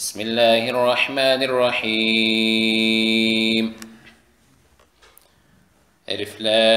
بسم الله الرحمن الرحيم. ألف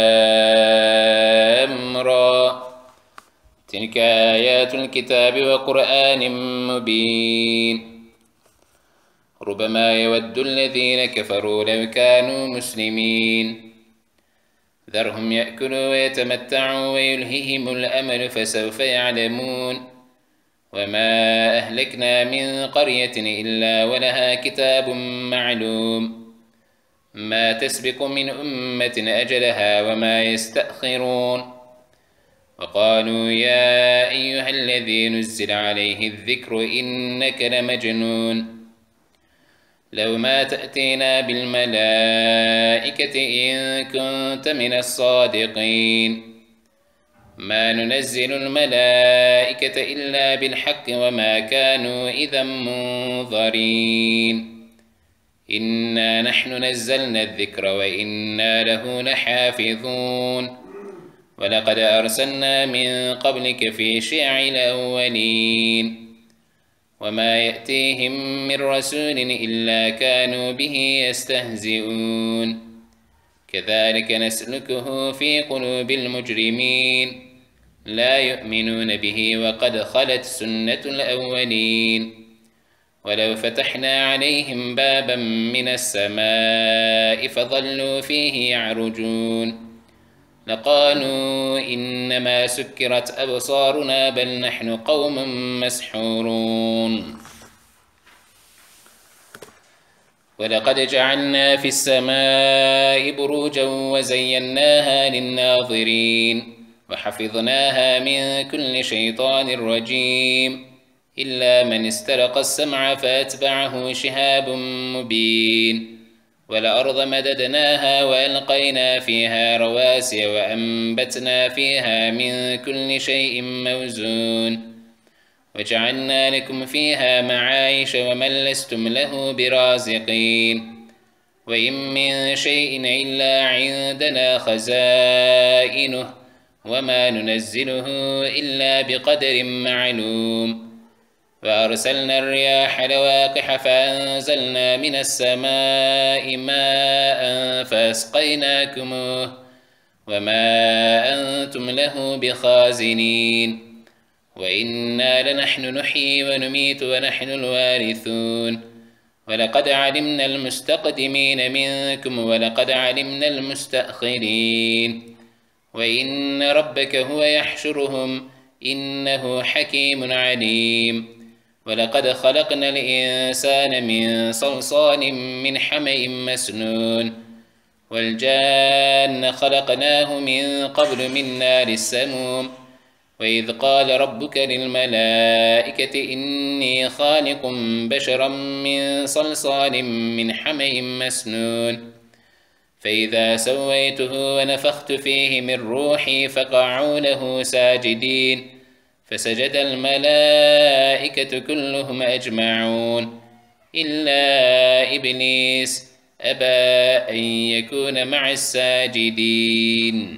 لام را. تلك آيات الكتاب وقرآن مبين. ربما يود الذين كفروا لو كانوا مسلمين. ذرهم يأكلوا ويتمتعوا ويلههم الأمل فسوف يعلمون. وما أهلكنا من قرية إلا ولها كتاب معلوم. ما تسبق من أمة أجلها وما يستأخرون. وقالوا يا أيها الذي نزل عليه الذكر إنك لمجنون. لو ما تأتينا بالملائكة إن كنت من الصادقين. ما ننزل الملائكة إلا بالحق وما كانوا إذا منظرين. إنا نحن نزلنا الذكر وإنا له لحافظون. ولقد أرسلنا من قبلك في شيع الأولين. وما يأتيهم من رسول إلا كانوا به يستهزئون. كذلك نسلكه في قلوب المجرمين. لا يؤمنون به وقد خلت سنة الأولين. ولو فتحنا عليهم بابا من السماء فظلوا فيه يعرجون لقالوا إنما سكرت أبصارنا بل نحن قوم مسحورون. ولقد جعلنا في السماء بروجا وزيناها للناظرين وحفظناها من كل شيطان رجيم إلا من استرق السمع فأتبعه شهاب مبين. والأرض مددناها وألقينا فيها رواسي وأنبتنا فيها من كل شيء موزون. وجعلنا لكم فيها معايش ومن لستم له برازقين. وإن من شيء إلا عندنا خزائنه وما ننزله إلا بقدر معلوم. وأرسلنا الرياح لواقح فأنزلنا من السماء ماء فأسقيناكموه وما أنتم له بخازنين. وإنا لنحن نحيي ونميت ونحن الوارثون. ولقد علمنا المستقدمين منكم ولقد علمنا المستأخرين. وإن ربك هو يحشرهم إنه حكيم عليم. ولقد خلقنا الإنسان من صلصال من حمإ مسنون. والجان خلقناه من قبل من نار السموم. وإذ قال ربك للملائكة إني خالق بشرا من صلصال من حمإ مسنون. فإذا سويته ونفخت فيه من روحي فقعوا له ساجدين. فسجد الملائكة كلهم أجمعون إلا إبليس أبى أن يكون مع الساجدين.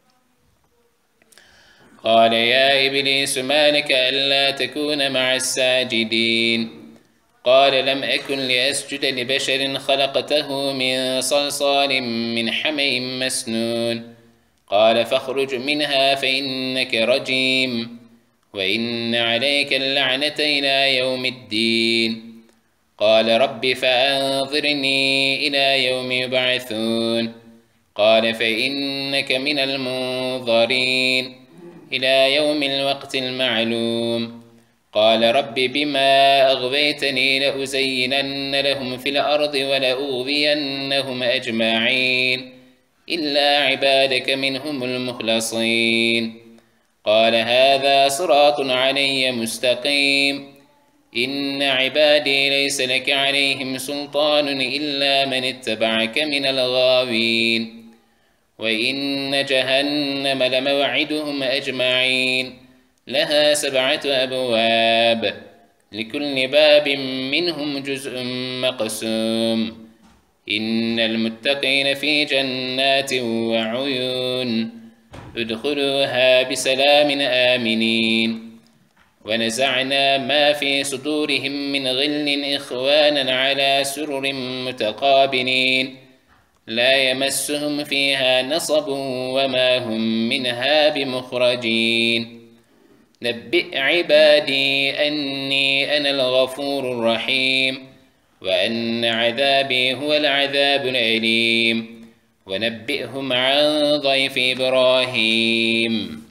قال يا إبليس ما لك ألا تكون مع الساجدين؟ قال لم أكن لأسجد لبشر خلقته من صلصال من حمإ مسنون. قال فاخرج منها فإنك رجيم وإن عليك اللعنة إلى يوم الدين. قال رب فأنظرني إلى يوم يبعثون. قال فإنك من المنظرين إلى يوم الوقت المعلوم. قال رب بما أغويتني لأزينن لهم في الأرض ولأغوينهم أجمعين إلا عبادك منهم المخلصين. قال هذا صراط علي مستقيم. إن عبادي ليس لك عليهم سلطان إلا من اتبعك من الغاوين. وإن جهنم لموعدهم أجمعين لها 7 أبواب لكل باب منهم جزء مقسوم. إن المتقين في جنات وعيون ادخلوها بسلام آمنين. ونزعنا ما في صدورهم من غل إخوانا على سرر متقابلين لا يمسهم فيها نصب وما هم منها بمخرجين نبئ عبادي أني أنا الغفور الرحيم وأن عذابي هو العذاب الأليم ونبئهم عن ضيف إبراهيم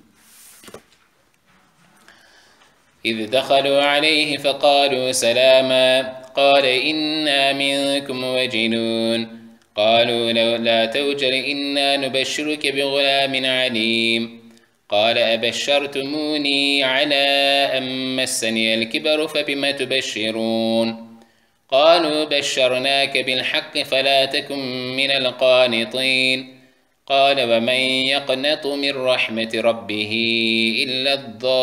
إذ دخلوا عليه فقالوا سلاما قال إنا منكم وجلون قالوا لا توجل إنا نبشرك بغلام عليم قال أبشرتموني على أن مسني الكبر فبم تبشرون قالوا بشرناك بالحق فلا تكن من القانطين قال ومن يقنط من رحمة ربه إلا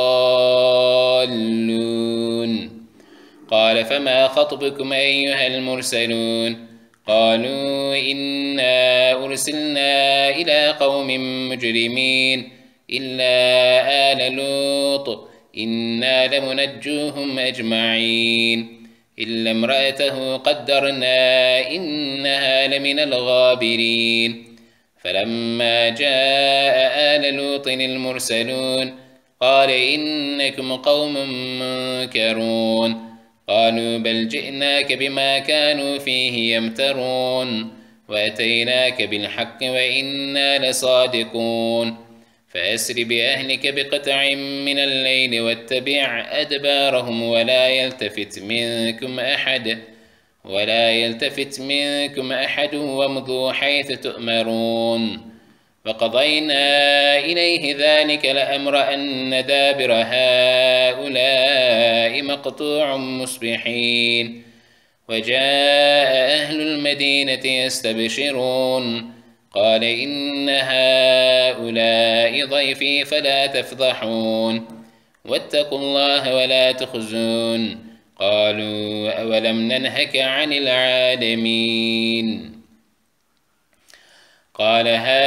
الضالون قال فما خطبكم أيها المرسلون قالوا إنا أرسلنا إلى قوم مجرمين إلا آل لوط إنا لمنجوهم أجمعين إلا امرأته قدرنا إنها لمن الغابرين فلما جاء آل لوط المرسلون قال إنكم قوم منكرون قالوا بل جئناك بما كانوا فيه يمترون وأتيناك بالحق وإنا لصادقون فأسر بأهلك بقطع من الليل واتبع أدبارهم ولا يلتفت منكم أحد وامضوا حيث تؤمرون وقضينا إليه ذلك لأمرأن دابر هؤلاء مقطوع مصبحين وجاء أهل المدينة يستبشرون قال إن هؤلاء ضيفي فلا تفضحون واتقوا الله ولا تخزون قالوا أولم ننهك عن العالمين قال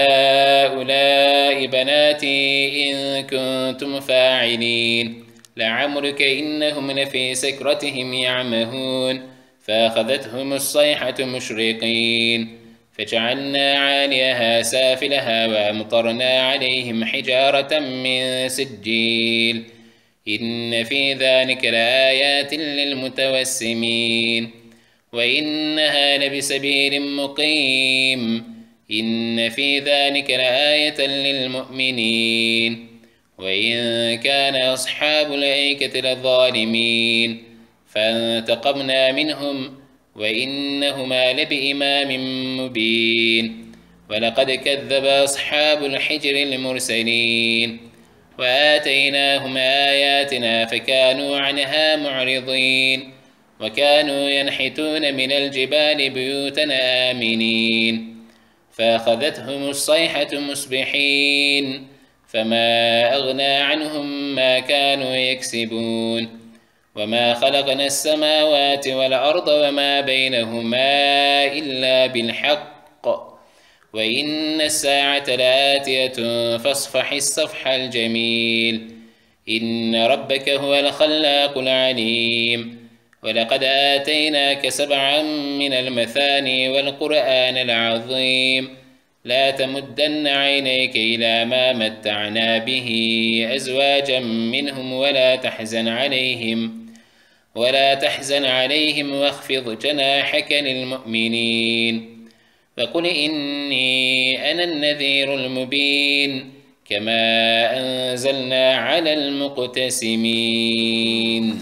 هؤلاء بناتي إن كنتم فاعلين لعمرك إنهم لفي سكرتهم يعمهون فأخذتهم الصيحة مشرقين فجعلنا عاليها سافلها وأمطرنا عليهم حجارة من سجيل إن في ذلك لآيات للمتوسمين وإنها لبسبيل مقيم إن في ذلك لآية للمؤمنين وإن كان أصحاب الأيكة لظالمين فانتقمنا منهم وإنهما لبإمام مبين ولقد كذب أصحاب الحجر المرسلين وآتيناهم آياتنا فكانوا عنها معرضين وكانوا ينحتون من الجبال بيوتا آمنين فأخذتهم الصيحة مصبحين فما أغنى عنهم ما كانوا يكسبون وما خلقنا السماوات والأرض وما بينهما إلا بالحق وإن الساعة لآتية فاصفح الصفح الجميل إن ربك هو الخلاق العليم ولقد آتيناك 7 من المثاني والقرآن العظيم لا تمدن عينيك إلى ما متعنا به أزواجا منهم ولا تحزن عليهم واخفض جناحك للمؤمنين فقل إني أنا النذير المبين كما أنزلنا على المقتسمين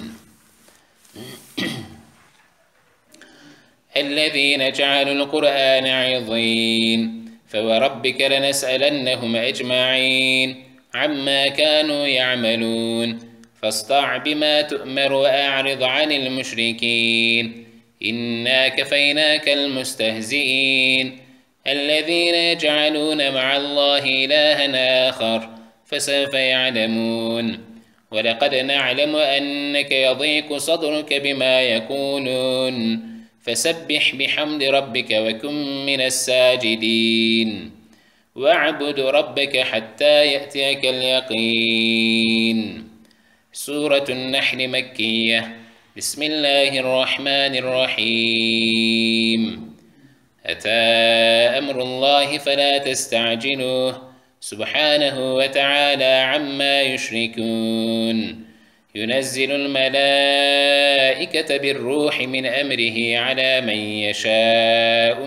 الذين جعلوا القرآن عظيم فوربك لنسألنهم أجمعين عما كانوا يعملون فاصدع بما تؤمر وأعرض عن المشركين إنا كفيناك المستهزئين الذين يجعلون مع الله إلها آخر فسوف يعلمون ولقد نعلم أنك يضيق صدرك بما يقولون فسبح بحمد ربك وكن من الساجدين واعبد ربك حتى يأتيك اليقين سورة النحل مكية. بسم الله الرحمن الرحيم. أتى أمر الله فلا تستعجلوه سبحانه وتعالى عما يشركون. ينزل الملائكة بالروح من أمره على من يشاء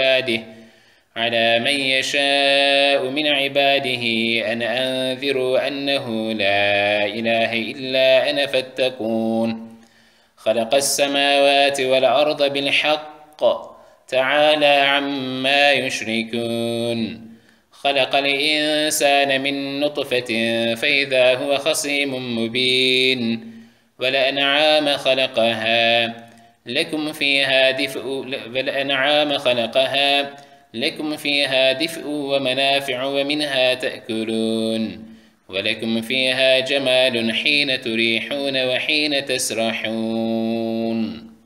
من عباده أن أنذروا أنه لا إله إلا أنا فاتقون. خلق السماوات والأرض بالحق تعالى عما يشركون. خلق الإنسان من نطفة فإذا هو خصيم مبين. والأنعام خلقها لكم فيها دفء ومنافع ومنها تأكلون. ولكم فيها جمال حين تريحون وحين تسرحون.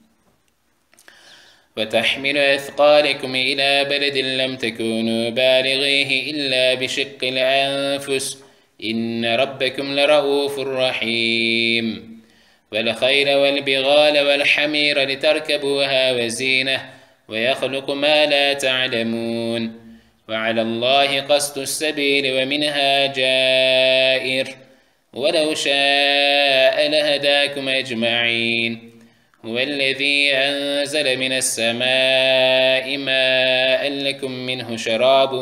وتحمل أثقالكم إلى بلد لم تكونوا بالغيه إلا بشق الأنفس إن ربكم لرؤوف رحيم. والخيل والبغال والحمير لتركبوها وزينة ويخلق ما لا تعلمون. وعلى الله قصد السبيل ومنها جائر ولو شاء لهداكم أجمعين. هو الذي أنزل من السماء ماء لكم منه شراب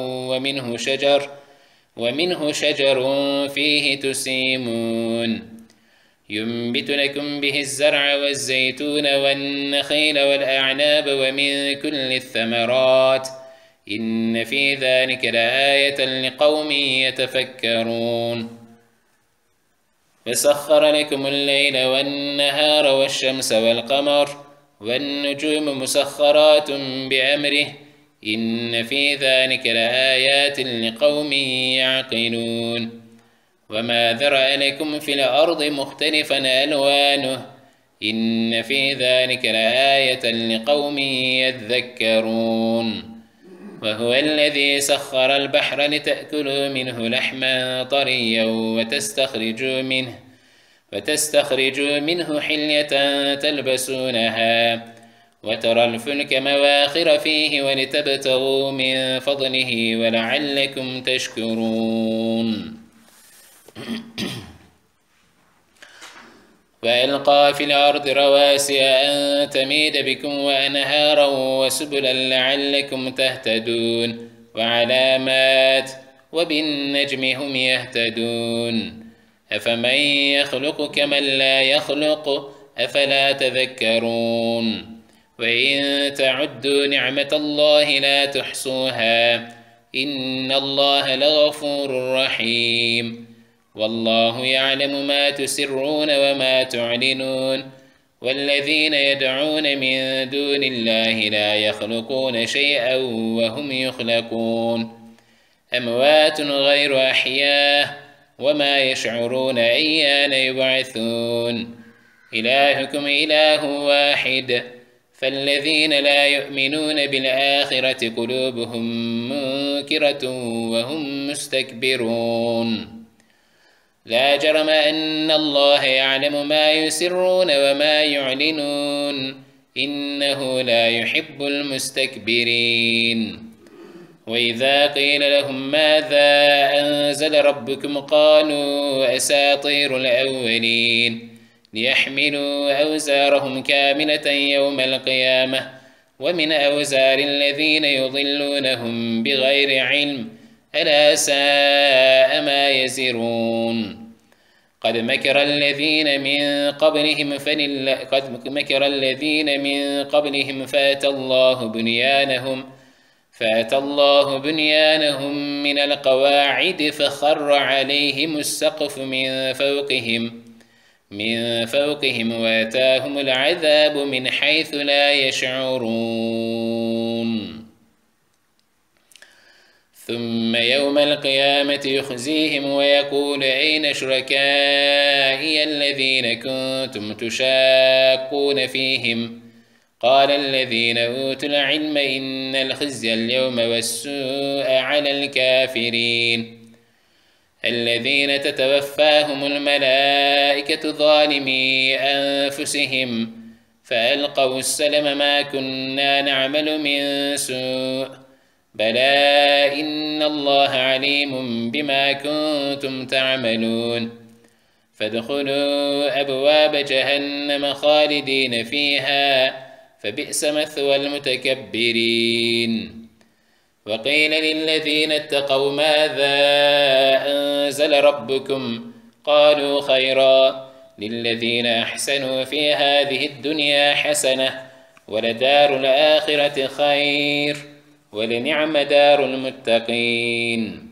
ومنه شجر فيه تسيمون. ينبت لكم به الزرع والزيتون والنخيل والأعناب ومن كل الثمرات إن في ذلك لآية لقوم يتفكرون. وسخر لكم الليل والنهار والشمس والقمر والنجوم مسخرات بأمره إن في ذلك لآيات لقوم يعقلون. وما ذرأ لكم في الأرض مختلفا ألوانه إن في ذلك لآية لقوم يذكرون. وهو الذي سخر البحر لتأكلوا منه لحما طريا وتستخرجوا منه حلية تلبسونها وترى الفلك مواخر فيه ولتبتغوا من فضله ولعلكم تشكرون. وألقى في الأرض رواسي أن تميد بكم وأنهارا وسبلا لعلكم تهتدون وعلامات وبالنجم هم يهتدون. أفمن يخلق كمن لا يخلق أفلا تذكرون. وإن تعدوا نعمة الله لا تحصوها إن الله لغفور رحيم. والله يعلم ما تسرون وما تعلنون. والذين يدعون من دون الله لا يخلقون شيئا وهم يخلقون. أموات غير أحياء وما يشعرون أيان يبعثون. إلهكم إله واحد فالذين لا يؤمنون بالآخرة قلوبهم منكرة وهم مستكبرون. لا جرم أن الله يعلم ما يسرون وما يعلنون إنه لا يحب المستكبرين. وإذا قيل لهم ماذا أنزل ربكم قالوا أساطير الأولين ليحملوا أوزارهم كاملة يوم القيامة ومن أوزار الذين يضلونهم بغير علم ألا ساء ما يزرون. قد مكر الذين من قبلهم فأتى الله بنيانهم من القواعد فخر عليهم السقف من فوقهم وأتاهم العذاب من حيث لا يشعرون. ثم يوم القيامة يخزيهم ويقول أين شركائي الذين كنتم تشاقون فيهم قال الذين أوتوا العلم إن الخزي اليوم والسوء على الكافرين. الذين تتوفاهم الملائكة ظالمي أنفسهم فألقوا السلم ما كنا نعمل من سوء بلى إن الله عليم بما كنتم تعملون فادخلوا أبواب جهنم خالدين فيها فبئس مثوى المتكبرين وقيل للذين اتقوا ماذا أنزل ربكم قالوا خيرا للذين أحسنوا في هذه الدنيا حسنة ولدار الآخرة خير ولنعم دار المتقين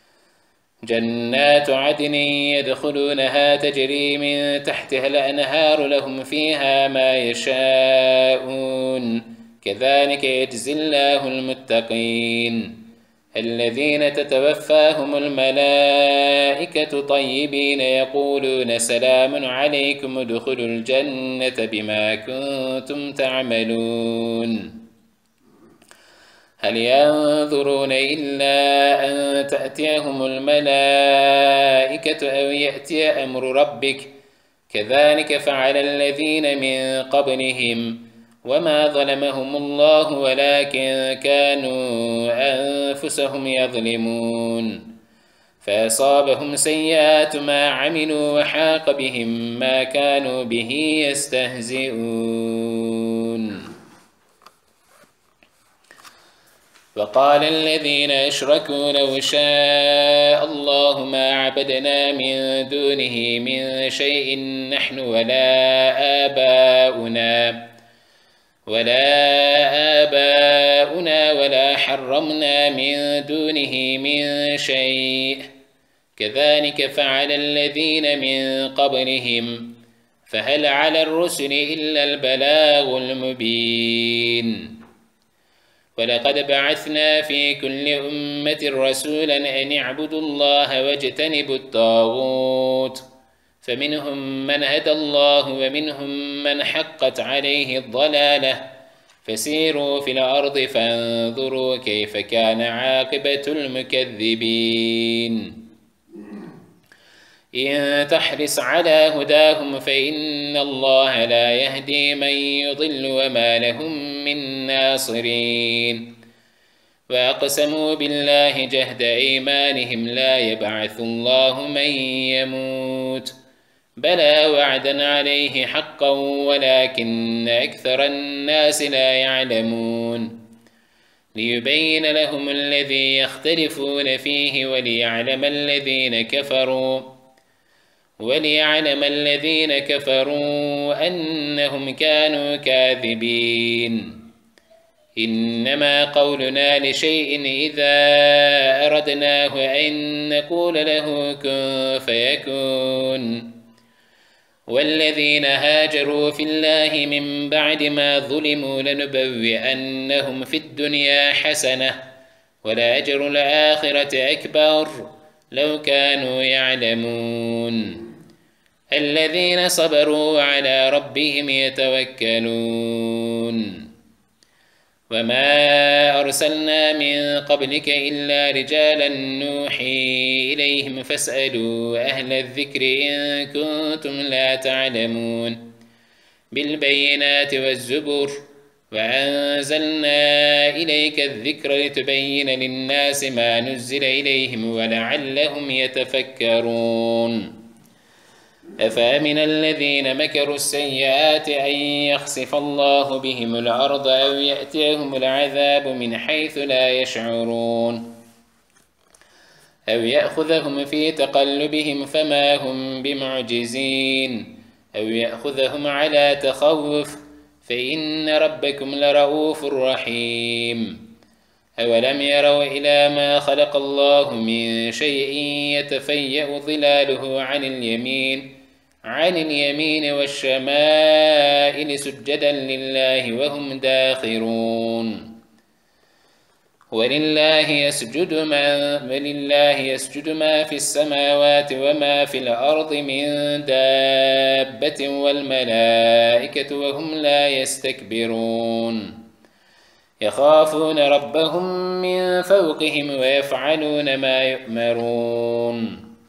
جنات عدن يدخلونها تجري من تحتها الأنهار لهم فيها ما يشاءون كذلك يجزي الله المتقين الذين تتوفاهم الملائكة طيبين يقولون سلام عليكم ادخلوا الجنة بما كنتم تعملون هل ينظرون إلا أن تأتيهم الملائكة أو يأتي أمر ربك كذلك فعل الذين من قبلهم وما ظلمهم الله ولكن كانوا أنفسهم يظلمون فأصابهم سيئات ما عملوا وحاق بهم ما كانوا به يستهزئون وقال الذين أشركوا لو شاء الله ما عبدنا من دونه من شيء نحن ولا آباؤنا ولا حرمنا من دونه من شيء كذلك فعل الذين من قبلهم فهل على الرسل إلا البلاغ المبين ولقد بعثنا في كل أمة رسولا أن اعبدوا الله واجتنبوا الطاغوت فمنهم من هدى الله ومنهم من حقت عليه الضلالة فسيروا في الأرض فانظروا كيف كان عاقبة المكذبين إن تحرص على هداهم فإن الله لا يهدي من يضل وما لهم من ناصرين وأقسموا بالله جهد أيمانهم لا يبعث الله من يموت بلى وعدا عليه حقا ولكن أكثر الناس لا يعلمون ليبين لهم الذي يختلفون فيه وليعلم الذين كفروا أنهم كانوا كاذبين إنما قولنا لشيء إذا أردناه أن نقول له كن فيكون والذين هاجروا في الله من بعد ما ظلموا لنبوئنهم في الدنيا حسنة ولأجر الآخرة أكبر لو كانوا يعلمون الذين صبروا وعلى ربهم يتوكلون وما أرسلنا من قبلك إلا رجالا نوحي إليهم فاسألوا أهل الذكر إن كنتم لا تعلمون بالبينات والزبر وأنزلنا إليك الذكر لتبين للناس ما نزل إليهم ولعلهم يتفكرون أفأمن الذين مكروا السيئات أن يخسف الله بهم الأرض أو يأتيهم العذاب من حيث لا يشعرون أو يأخذهم في تقلبهم فما هم بمعجزين أو يأخذهم على تخوف فإن ربكم لرؤوف رحيم أولم يروا إلى ما خلق الله من شيء يتفيأ ظلاله عن اليمين والشمائل سجدا لله وهم داخرون ولله يسجد ما في السماوات وما في الأرض من دابة والملائكة وهم لا يستكبرون يخافون ربهم من فوقهم ويفعلون ما يؤمرون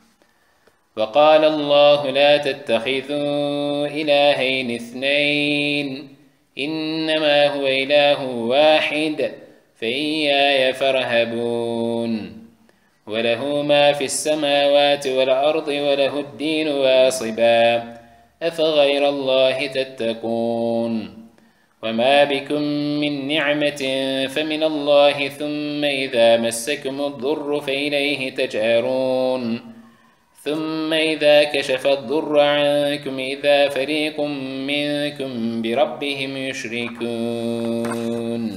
وقال الله لا تتخذوا إلهين اثنين إنما هو إله واحد فإياي فارهبون وله ما في السماوات والأرض وله الدين واصبا أفغير الله تتقون وما بكم من نعمة فمن الله ثم إذا مسكم الضر فإليه تجأرون ثم إذا كشف الضر عنكم إذا فريق منكم بربهم يشركون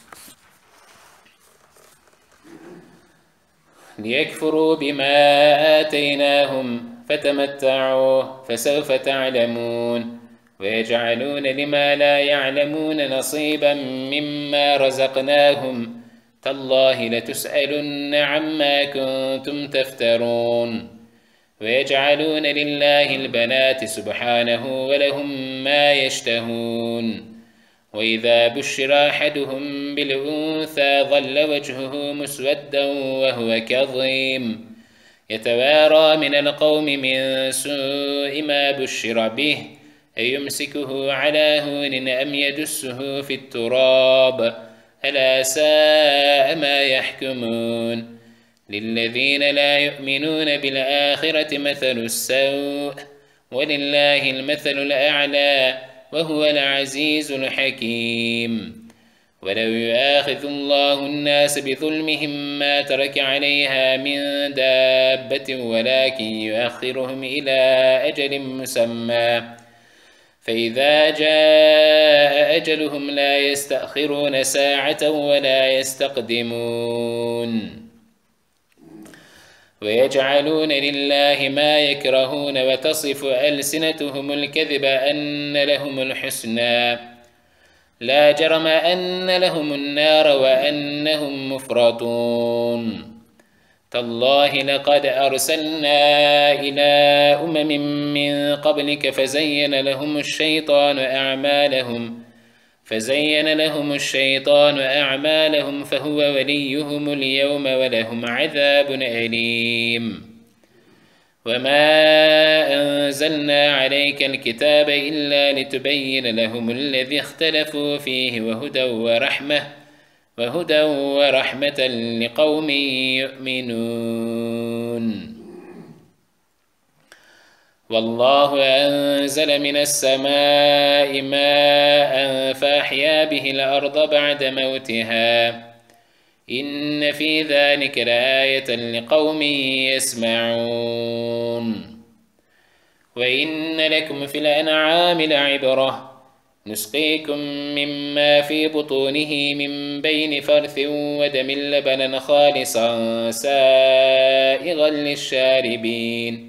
ليكفروا بما آتيناهم فتمتعوا فسوف تعلمون ويجعلون لما لا يعلمون نصيبا مما رزقناهم تالله لتسألن عما كنتم تفترون ويجعلون لله البنات سبحانه ولهم ما يشتهون وإذا بشر أحدهم بالأنثى ظل وجهه مسودا وهو كظيم يتوارى من القوم من سوء ما بشر به أيمسكه على هون أم يدسه في التراب ألا ساء ما يحكمون للذين لا يؤمنون بالآخرة مثل السوء ولله المثل الأعلى وهو العزيز الحكيم ولو يؤاخذ الله الناس بظلمهم ما ترك عليها من دابة ولكن يؤخرهم إلى أجل مسمى فإذا جاء أجلهم لا يستأخرون ساعة ولا يستقدمون ويجعلون لله ما يكرهون وتصف ألسنتهم الكذب أن لهم الحسنى لا جرم أن لهم النار وأنهم مفرطون تالله لقد أرسلنا إلى أمم من قبلك فزين لهم الشيطان أعمالهم فهو وليهم اليوم ولهم عذاب أليم وما أنزلنا عليك الكتاب إلا لتبين لهم الذي اختلفوا فيه وهدى ورحمة لقوم يؤمنون والله أنزل من السماء ماء فأحيا به الأرض بعد موتها إن في ذلك لآية لقوم يسمعون وإن لكم في الأنعام لعبرة نسقيكم مما في بطونه من بين فرث ودم لبنا خالصا سائغا للشاربين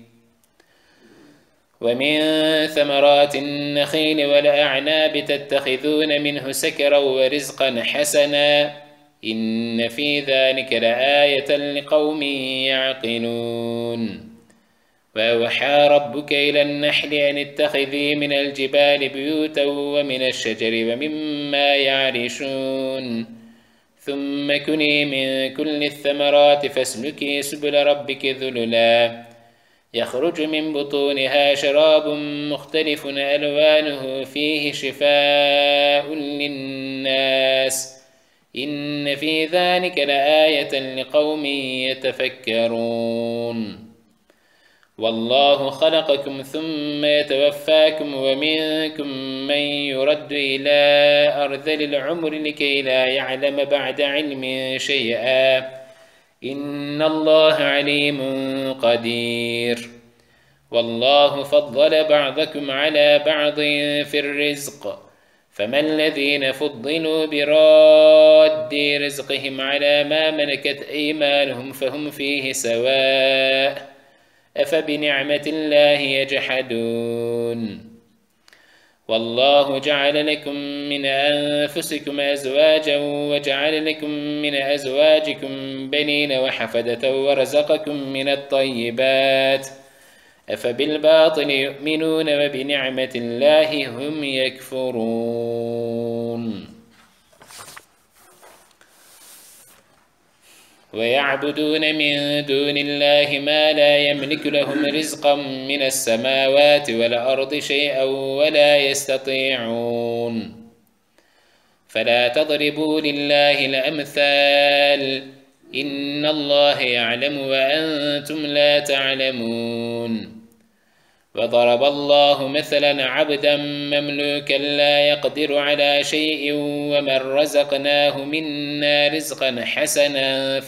ومن ثمرات النخيل والأعناب تتخذون منه سكرا ورزقا حسنا إن في ذلك لآية لقوم يعقلون وأوحى ربك إلى النحل أن اتخذي من الجبال بيوتا ومن الشجر ومما يعرشون ثم كلي من كل الثمرات فاسلكي سبل ربك ذللا يخرج من بطونها شراب مختلف ألوانه فيه شفاء للناس إن في ذلك لآية لقوم يتفكرون والله خلقكم ثم يتوفاكم ومنكم من يرد إلى أرذل العمر لكي لا يعلم بعد علم شيئا إن الله عليم قدير والله فضل بعضكم على بعض في الرزق فما الذين فضلوا براد رزقهم على ما ملكت أيمانهم فهم فيه سواء أفبنعمة الله يجحدون والله جعل لكم من أنفسكم أزواجا وجعل لكم من أزواجكم بنين وحفدة ورزقكم من الطيبات أفبالباطل يؤمنون وبنعمة الله هم يكفرون ويعبدون من دون الله ما لا يملك لهم رزقا من السماوات والأرض شيئا ولا يستطيعون. فلا تضربوا لله الأمثال، إن الله يعلم وأنتم لا تعلمون. وضرب الله مثلا عبدا مملوكا لا يقدر على شيء ومن رزقناه منا رزقا حسنا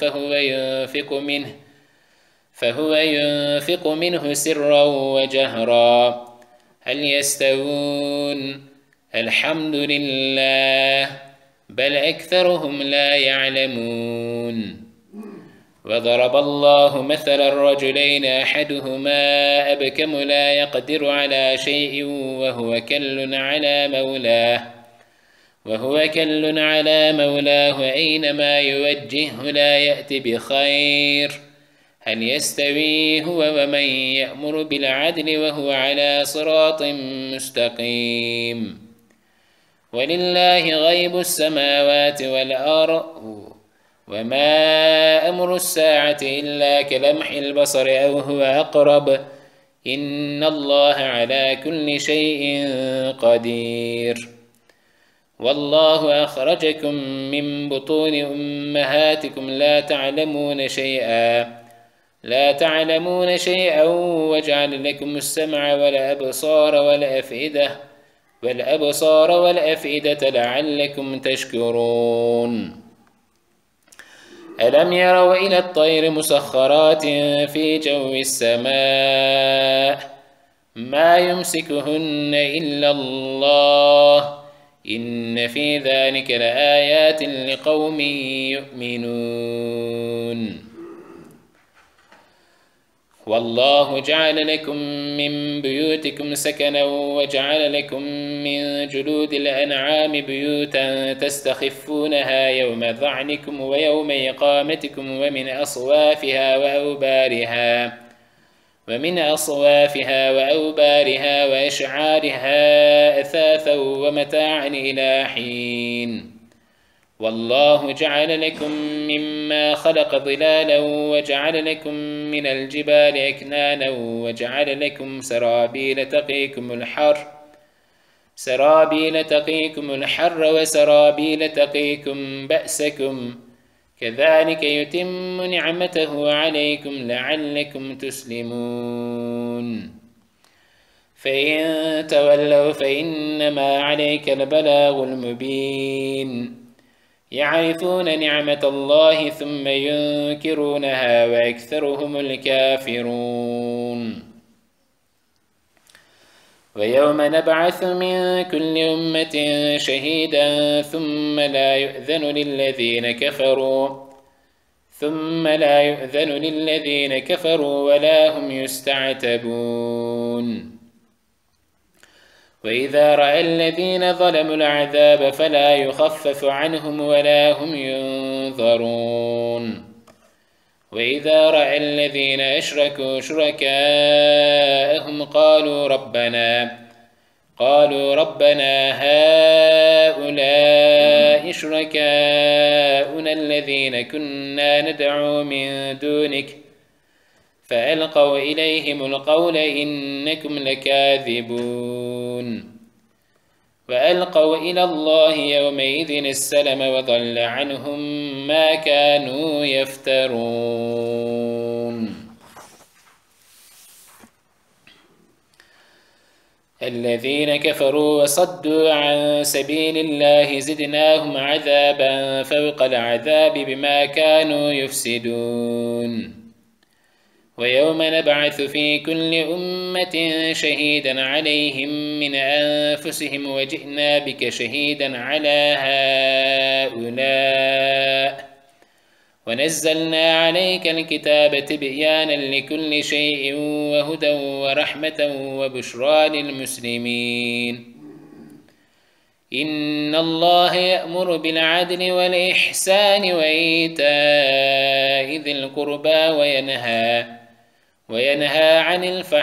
فهو ينفق منه سرا وجهرا، هل يستوون؟ الحمد لله، بل أكثرهم لا يعلمون. وضرب الله مثلا رجلين أحدهما أبكم لا يقدر على شيء وهو كل على مولاه أينما يوجهه لا يأتي بخير، هل يستوي هو ومن يأمر بالعدل وهو على صراط مستقيم؟ ولله غيب السماوات والأرض، وما أمر الساعة إلا كلمح البصر أو هو أقرب، إن الله على كل شيء قدير. والله أخرجكم من بطون أمهاتكم لا تعلمون شيئا وجعل لكم السمع والأبصار والأفئدة لعلكم تشكرون. ألم يروا إلى الطير مسخرات في جو السماء ما يمسكهن إلا الله، إن في ذلك لآيات لقوم يؤمنون. والله جعل لكم من بيوتكم سكنا وجعل لكم من جلود الأنعام بيوتا تستخفونها يوم ظعنكم ويوم إقامتكم ومن أصوافها وأوبارها وأشعارها أثاثا ومتاعا إلى حين. والله جعل لكم مما خلق ظلالا وجعل لكم من الجبال أكنانا وجعل لكم سرابيل تقيكم الحر وسرابيل تقيكم بأسكم، كذلك يتم نعمته عليكم لعلكم تسلمون. فإن تولوا فإنما عليك البلاغ المبين. يعرفون نعمة الله ثم ينكرونها وأكثرهم الكافرون. ويوم نبعث من كل أمة شهيدا ثم لا يؤذن للذين كفروا ولا هم يستعتبون. وإذا رأى الذين ظلموا العذاب فلا يخفف عنهم ولا هم ينظرون. وإذا رأى الذين أشركوا شركاءهم قالوا ربنا هؤلاء شركاؤنا الذين كنا ندعو من دونك، فألقوا إليهم القول إنكم لكاذبون. وألقوا إلى الله يومئذ السلم وضل عنهم ما كانوا يفترون. الذين كفروا وصدوا عن سبيل الله زدناهم عذابا فوق العذاب بما كانوا يفسدون. ويوم نبعث في كل أمة شهيدا عليهم من أنفسهم وجئنا بك شهيدا على هؤلاء ونزلنا عليك الكتاب تبيانا لكل شيء وهدى ورحمة وبشرى للمسلمين. إن الله يأمر بالعدل والإحسان وإيتاء ذي القربى وينهى عن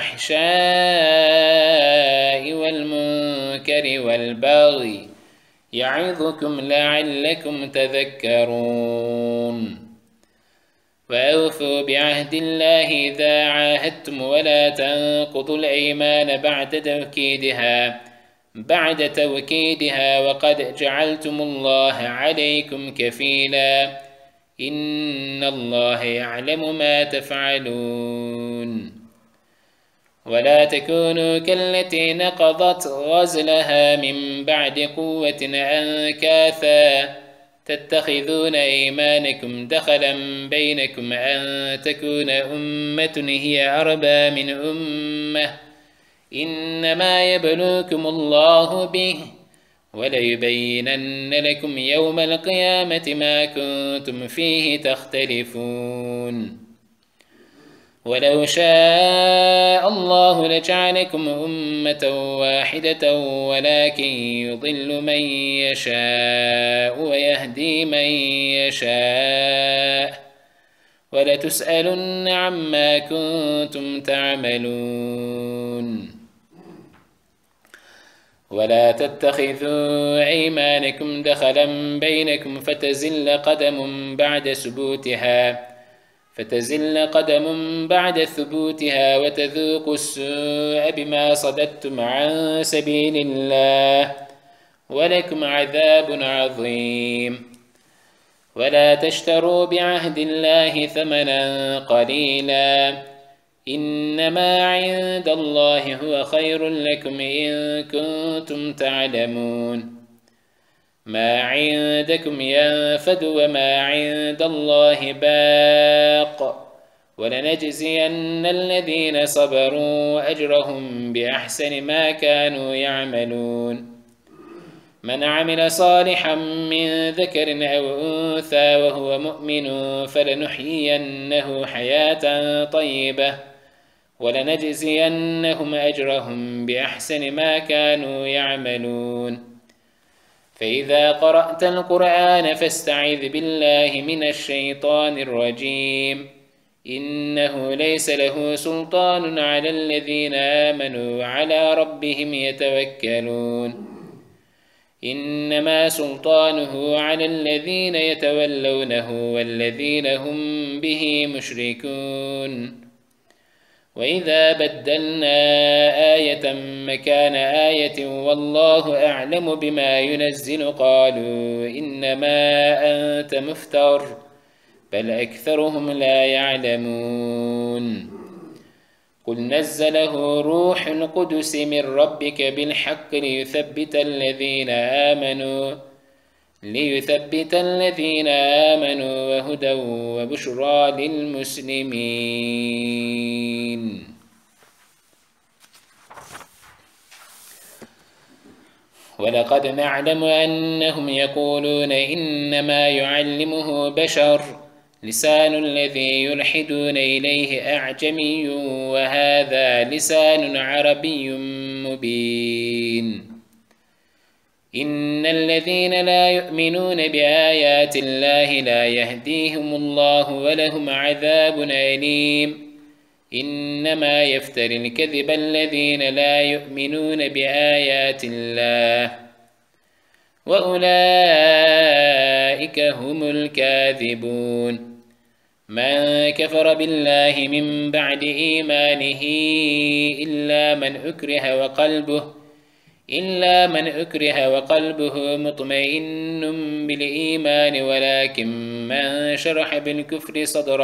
الفحشاء والمنكر والبغي، يعظكم لعلكم تذكرون. وأوفوا بعهد الله إذا عاهدتم ولا تنقضوا الأيمان بعد توكيدها وقد جعلتم الله عليكم كفيلا إن الله يعلم ما تفعلون ولا تكونوا كالتي نقضت غزلها من بعد قوة أنكاثا تتخذون أيمانكم دخلا بينكم أن تكون أمة هي أربى من أمة إنما يبلوكم الله به وليبينن لكم يوم القيامة ما كنتم فيه تختلفون ولو شاء الله لجعلكم أمة واحدة ولكن يضل من يشاء ويهدي من يشاء ولتسألن عما كنتم تعملون ولا تتخذوا أيمانكم دخلا بينكم فتزل قدم بعد ثبوتها وتذوقوا السوء بما صددتم عن سبيل الله ولكم عذاب عظيم ولا تشتروا بعهد الله ثمنا قليلا إنما عند الله هو خير لكم إن كنتم تعلمون ما عندكم ينفد وما عند الله باق ولنجزين الذين صبروا أجرهم بأحسن ما كانوا يعملون من عمل صالحا من ذكر أو أنثى وهو مؤمن فلنحيينه حياة طيبة ولنجزينهم أجرهم بأحسن ما كانوا يعملون فإذا قرأت القرآن فاستعذ بالله من الشيطان الرجيم إنه ليس له سلطان على الذين آمنوا وعلى ربهم يتوكلون إنما سلطانه على الذين يتولونه والذين هم به مشركون وإذا بدلنا آية مكان آية والله أعلم بما ينزل قالوا إنما أنت مفتر بل أكثرهم لا يعلمون قل نزله روح القدس من ربك بالحق ليثبت الذين آمنوا وهدى وبشرى للمسلمين ولقد نعلم أنهم يقولون إنما يعلمه بشر لسان الذي يلحدون إليه أعجمي وهذا لسان عربي مبين إن الذين لا يؤمنون بآيات الله لا يهديهم الله ولهم عذاب أليم إنما يفتر الكذب الذين لا يؤمنون بآيات الله وأولئك هم الكاذبون من كفر بالله من بعد إيمانه إلا من أكره وقلبه مطمئن بالإيمان ولكن من شرح بالكفر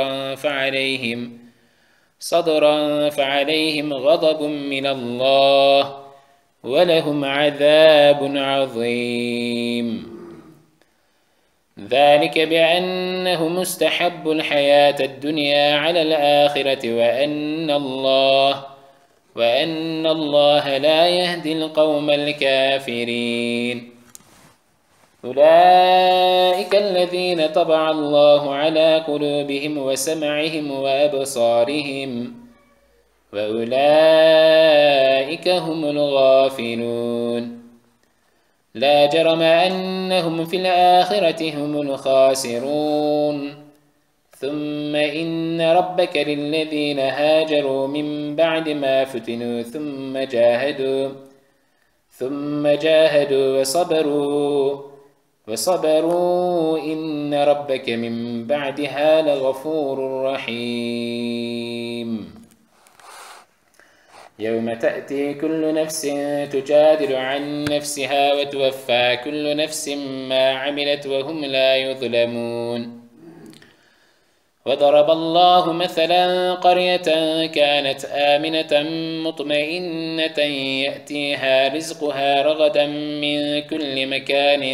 صدرا فعليهم غضب من الله ولهم عذاب عظيم ذلك بأنه مستحب الحياة الدنيا على الآخرة وأن الله لا يهدي القوم الكافرين أولئك الذين طبع الله على قلوبهم وسمعهم وأبصارهم وأولئك هم الغافلون لا جرم أنهم في الآخرة هم الخاسرون ثم إن ربك للذين هاجروا من بعد ما فتنوا ثم جاهدوا وصبروا وصبروا إن ربك من بعدها لغفور رحيم. يوم تأتي كل نفس تجادل عن نفسها وتوفى كل نفس ما عملت وهم لا يظلمون. وضرب الله مثلا قرية كانت آمنة مطمئنة يأتيها رزقها رغدا من كل مكان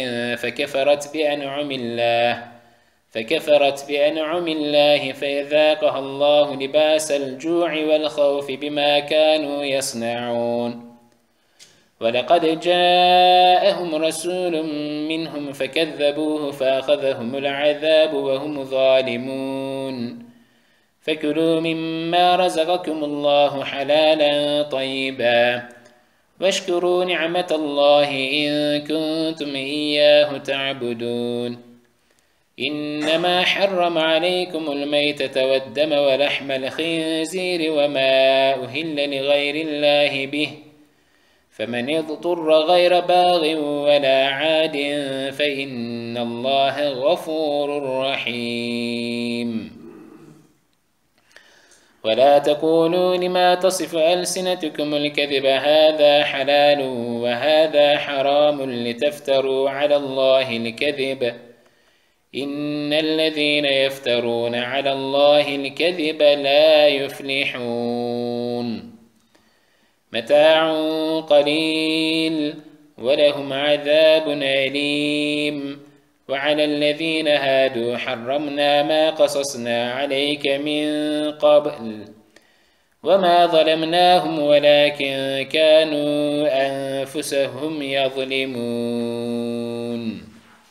فكفرت بأنعم الله فأذاقها الله لباس الجوع والخوف بما كانوا يصنعون. ولقد جاءهم رسول منهم فكذبوه فأخذهم العذاب وهم ظالمون. فكلوا مما رزقكم الله حلالا طيبا واشكروا نعمة الله إن كنتم إياه تعبدون. إنما حرم عليكم الميتة والدم ولحم الخنزير وما أهل لغير الله به، فمن اضطر غير باغ ولا عاد فإن الله غفور رحيم. ولا تقولوا لما تصف ألسنتكم الكذب هذا حلال وهذا حرام لتفتروا على الله الكذب، إن الذين يفترون على الله الكذب لا يفلحون. متاع قليل ولهم عذاب أليم. وعلى الذين هادوا حرمنا ما قصصنا عليك من قبل وما ظلمناهم ولكن كانوا أنفسهم يظلمون.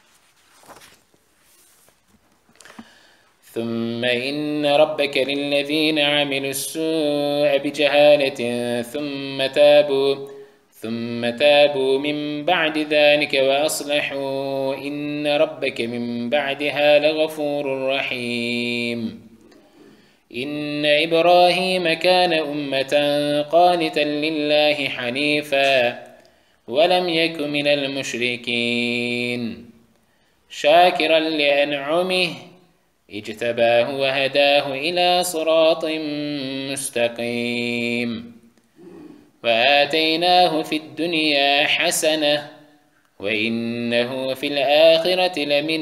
ثم إن ربك للذين عملوا السوء بجهالة ثم تابوا من بعد ذلك وأصلحوا إن ربك من بعدها لغفور رحيم. إن إبراهيم كان أمة قانتا لله حنيفا ولم يك من المشركين شاكرا لأنعمه اجتباه وهداه إلى صراط مستقيم. وآتيناه في الدنيا حسنة وإنه في الآخرة لمن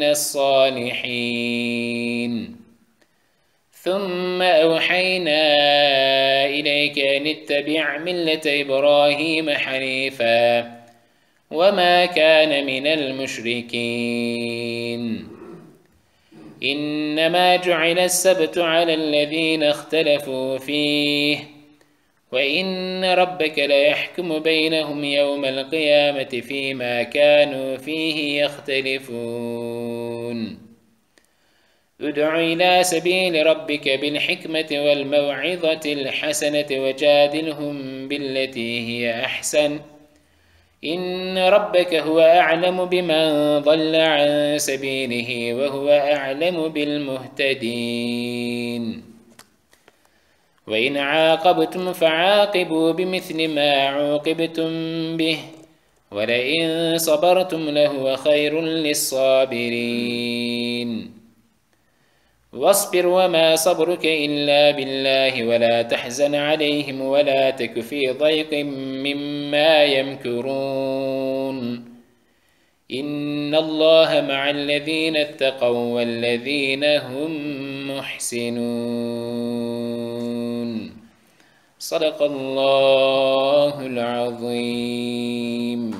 الصالحين. ثم أوحينا إليك أن اتبع ملة إبراهيم حنيفا وما كان من المشركين. إنما جعل السبت على الذين اختلفوا فيه وإن ربك ليحكم بينهم يوم القيامة فيما كانوا فيه يختلفون. ادع إلى سبيل ربك بالحكمة والموعظة الحسنة وجادلهم بالتي هي أحسن إن ربك هو أعلم بمن ضل عن سبيله وهو أعلم بالمهتدين. وإن عاقبتم فعاقبوا بمثل ما عوقبتم به ولئن صبرتم لهو خير للصابرين. واصبر وما صبرك إلا بالله ولا تحزن عليهم ولا تك في ضيق مما يمكرون. إن الله مع الذين اتقوا والذين هم محسنون. صدق الله العظيم.